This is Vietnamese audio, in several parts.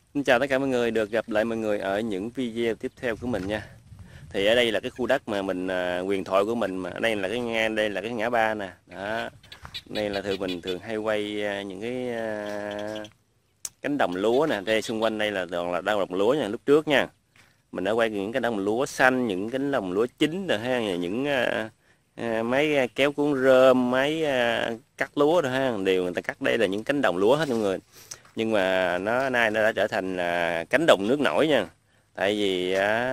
Xin chào tất cả mọi người, được gặp lại mọi người ở những video tiếp theo của mình nha. Thì ở đây là cái khu đất mà mình huyền thoại của mình, mà ở đây là cái ngang, đây là cái ngã ba nè. Đó. Đây là mình thường hay quay những cái cánh đồng lúa nè. Đây xung quanh đây là toàn là đồng lúa nha, lúc trước nha. Mình đã quay những cái đồng lúa xanh, những cánh đồng lúa chín rồi ha, những máy kéo cuốn rơm, máy cắt lúa rồi ha, đều người ta cắt. Đây là những cánh đồng lúa hết mọi người. Nhưng mà nay nó đã trở thành cánh đồng nước nổi nha. Tại vì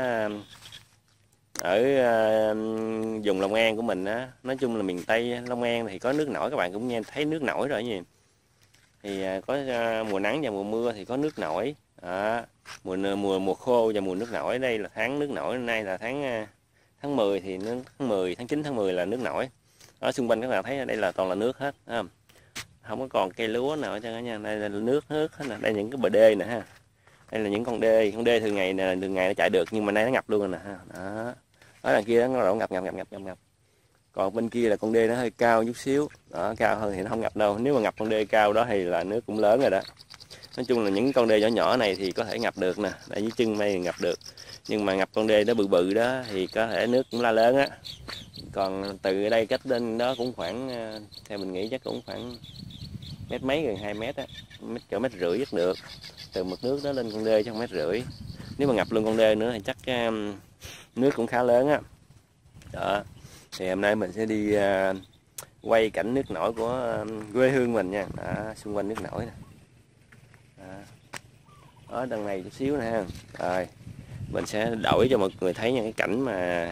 ở vùng Long An của mình á, nói chung là miền Tây Long An thì có nước nổi, các bạn cũng nghe thấy nước nổi rồi gì. Thì có mùa nắng và mùa mưa thì có nước nổi. Mùa khô và mùa nước nổi. Đây là tháng nước nổi, nay là tháng 10 thì tháng 10, tháng 9, tháng 10 là nước nổi. Ở xung quanh các bạn thấy đây là toàn là nước hết, không có còn cây lúa nào hết trơn nha. Đây là nước hết nè, đây là những cái bờ đê nè ha. Đây là những con đê thường ngày nè, thường ngày nó chạy được, nhưng mà nay nó ngập luôn rồi nè ha. Đó. Ở đằng kia nó ngập. Còn bên kia là con đê nó hơi cao chút xíu, đó, cao hơn thì nó không ngập đâu. Nếu mà ngập con đê cao đó thì là nước cũng lớn rồi đó. Nói chung là những con đê nhỏ nhỏ này thì có thể ngập được nè, ở dưới chân đây thì ngập được. Nhưng mà ngập con đê nó bự bự đó thì có thể nước cũng la lớn á. Còn từ đây cách lên đó cũng khoảng, theo mình nghĩ chắc cũng khoảng mét mấy, gần 2 mét á, cỡ mét rưỡi chắc được. Từ mực nước đó lên con đê chắc mét rưỡi. Nếu mà ngập luôn con đê nữa thì chắc nước cũng khá lớn á. Đó. Thì hôm nay mình sẽ đi quay cảnh nước nổi của quê hương mình nha. Đó, xung quanh nước nổi nè. Ở đằng này chút xíu nè ha. Rồi mình sẽ đổi cho mọi người thấy những cái cảnh mà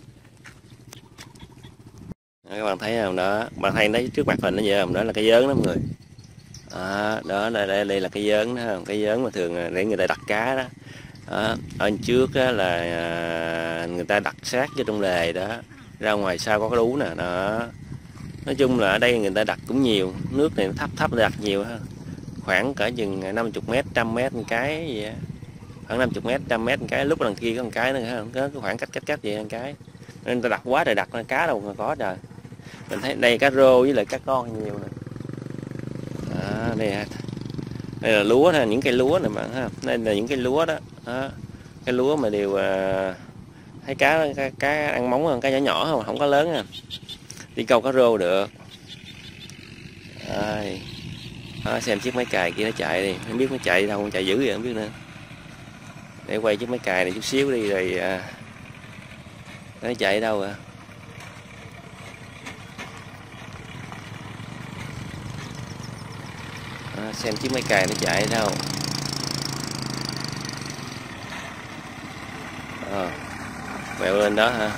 các bạn thấy không đó, bạn thấy đấy trước mặt mình nó giờ không, đó là cái giớn đó mọi người. Đó đây là cái giớn đó không, cái giớn mà thường để người ta đặt cá đó. Đó, ở trước đó là người ta đặt sát vô trong lề đó, ra ngoài sau có cái đú nè đó. Nói chung là ở đây người ta đặt cũng nhiều, nước này nó thấp đặt nhiều ha, khoảng cỡ chừng 50 mét, 100 mét một cái gì á, khoảng 50 mét, 100 mét một cái. Lúc đằng kia có một cái nữa không, có khoảng cách vậy một cái, nên người ta đặt quá trời, đặt cá đâu mà có trời. Mình thấy đây cá rô với lại cá con nhiều nè. Đây là lúa ha, những cây lúa này bạn ha, đây là những cây lúa đó, cái lúa mà đều thấy cá ăn móng hơn, cá nhỏ nhỏ không có lớn ha. Đi câu cá rô được. Xem chiếc máy cày kia nó chạy đi, không biết nó chạy đâu, chạy dữ vậy không biết nữa. Để quay chiếc máy cày này chút xíu đi rồi nó chạy đâu à. Xem chiếc máy cày nó chạy đâu. Quẹo lên đó ha.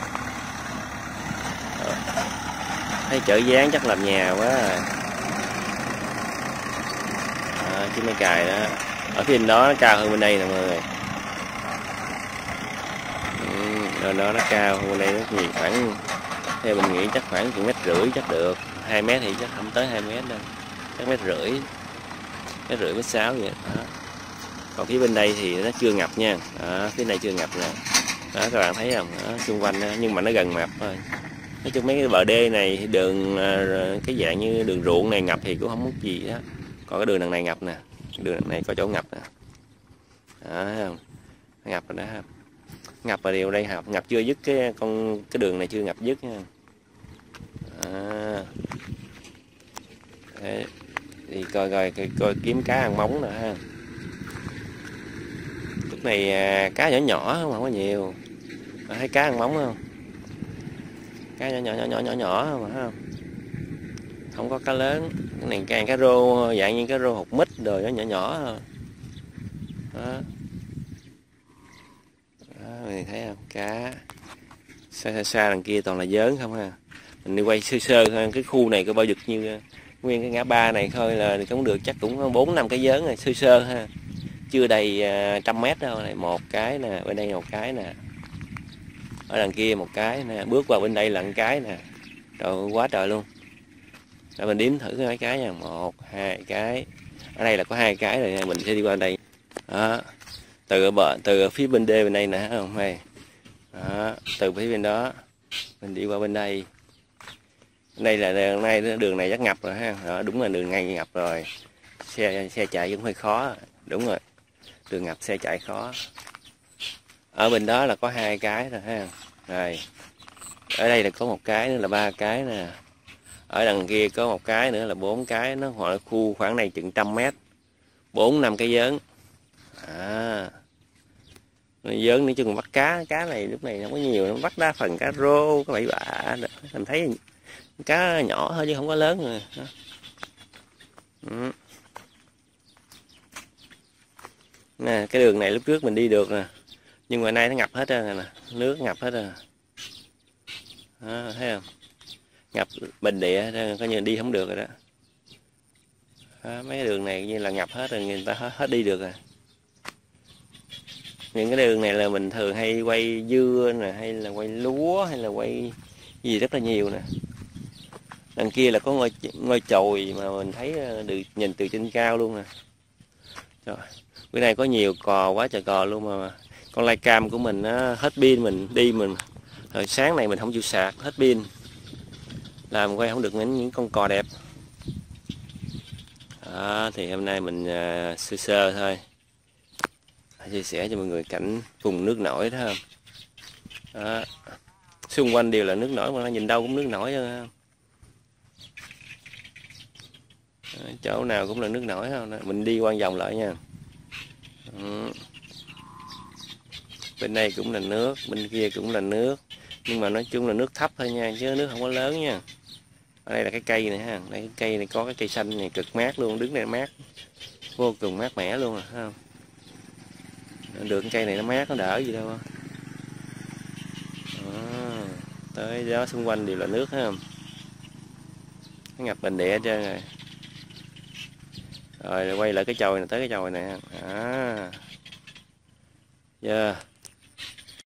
Thấy chở dán chắc làm nhà quá rồi. Chiếc máy cày đó ở phía bên đó nó cao hơn bên đây nè mọi người. Rồi đó nó cao hơn bên đây rất nhiều, khoảng theo mình nghĩ chắc khoảng 1,5 mét chắc được. 2 mét thì chắc không tới 2 mét đâu, chắc 1,5 mét, 1,6 vậy đó. Còn phía bên đây thì nó chưa ngập nha. Phía này chưa ngập nè. Đó các bạn thấy không, xung quanh đó, nhưng mà nó gần ngập thôi. Nói chung mấy cái bờ đê này, đường cái dạng như đường ruộng này ngập thì cũng không muốn gì đó. Còn cái đường đằng này ngập nè, đường đằng này có chỗ ngập nè. Đó thấy không, ngập rồi đó. Ngập ở điều đây ngập chưa dứt, cái đường này chưa ngập dứt nha. Đấy. Thì coi kiếm cá ăn móng nè ha. Lúc này cá nhỏ không có nhiều. Thấy cá ăn móng không? Cá nhỏ mà thấy không? Không có cá lớn. Cái này càng cá rô dạng như cá rô hột mít rồi, nó nhỏ thôi. Đó. Mình thấy không? Cá xa đằng kia toàn là giớn không ha. Mình đi quay sơ thôi, cái khu này có bao nhiêu như nguyên cái ngã ba này thôi là cũng được, chắc cũng 4-5 cái giớn này sơ ha. Chưa đầy 100 mét đâu. Này một cái nè, bên đây một cái nè, ở đằng kia một cái nè, bước vào bên đây là một cái nè. Trời quá trời luôn. Để mình đếm thử mấy cái nha. 1, 2 cái. Ở đây là có 2 cái rồi, mình sẽ đi qua đây. Đó. Từ phía bên đê bên đây nè không hay. Đó. Từ phía bên đó mình đi qua bên đây. Đây là đường này chắc ngập rồi ha. Đó, đúng là đường ngay ngập rồi. Xe chạy cũng hơi khó. Đúng rồi. đường ngập xe chạy khó. Ở bên đó là có 2 cái rồi ha. Rồi ở đây là có 1 cái nữa là 3 cái nè. Ở đằng kia có 1 cái nữa là 4 cái. Nó gọi là khu khoảng này chừng 100 m, 4-5 cái vớn. Vớn nói chung bắt cá này lúc này không có nhiều, nó bắt đa phần cá rô, cá bẫy bạ. Mình thấy cá nhỏ thôi chứ không có lớn rồi. Nè, cái đường này lúc trước mình đi được nè, nhưng mà nay nó ngập hết rồi nè, nước ngập hết rồi. Đó, thấy không? Ngập bình địa, coi như đi không được rồi đó. Đó, mấy cái đường này như là ngập hết rồi, người ta hết đi được rồi. Những cái đường này là mình thường hay quay dưa nè, hay là quay lúa, hay là quay gì rất là nhiều nè. Đằng kia là có ngôi chòi mà mình thấy được nhìn từ trên cao luôn nè. Trời, bữa nay có nhiều cò quá trời cò luôn mà con lai cam của mình nó hết pin, mình đi mình hồi sáng này mình không chịu sạc, hết pin làm quay không được những con cò đẹp. Đó, thì hôm nay mình sơ sơ thôi, chia sẻ cho mọi người cảnh vùng nước nổi đó không. Đó, xung quanh đều là nước nổi mà nó nhìn đâu cũng nước nổi thôi. Chỗ nào cũng là nước nổi không. Mình đi quanh vòng lại nha. Bên đây cũng là nước, bên kia cũng là nước, nhưng mà nói chung là nước thấp thôi nha, chứ nước không có lớn nha. Ở đây là cái cây này ha, đây cái cây này có cái cây xanh này cực mát luôn, đứng đây mát vô cùng mát mẻ luôn à, thấy không? Được cái cây này nó mát, nó đỡ gì đâu. Tới đó xung quanh đều là nước thấy không? Nó ngập bình địa hết trơn rồi. Rồi quay lại cái chòi này, tới cái chòi này. Yeah.